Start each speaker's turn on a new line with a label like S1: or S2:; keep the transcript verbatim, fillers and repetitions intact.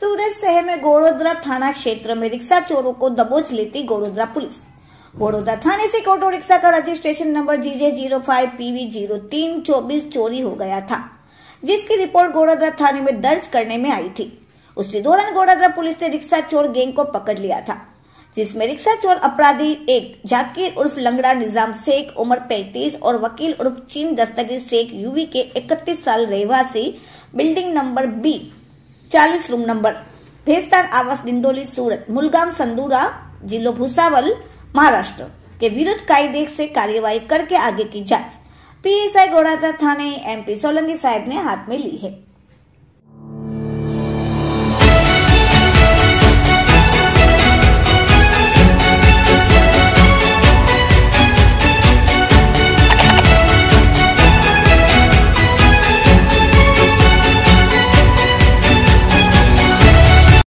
S1: सूरत शहर में गोड़ोदरा थाना क्षेत्र में रिक्शा चोरों को दबोच लेती गोड़ोदरा पुलिस। गोड़ोदरा थाने से एक ऑटो रिक्शा का registration number G J zero five P V zero तीन चौबीस चोरी हो गया था, जिसकी रिपोर्ट गोड़ोदरा थाने में दर्ज करने में आई थी। उसी दौरान गोड़ोदरा पुलिस ने रिक्शा चोर गैंग को पकड़ लिया था, जिसमें रिक्शा चोर अपराधी एक जाकिर उर्फ लंगड़ा निजाम शेख उम्र पैंतीस और वकील उर्फ चीन दस्तगीर शेख यूवी के इकतीस साल रहवासी बिल्डिंग नंबर बी चालीस रूम नंबर भेस्तान आवास डिंडोली सूरत मुलगाम संदूरा जिलो भूसावल महाराष्ट्र के विरुद्ध कायदे से कार्यवाही करके आगे की जांच पी एस आई गोड़ोदरा थाने एम पी सोलंकी साहब ने हाथ में ली है।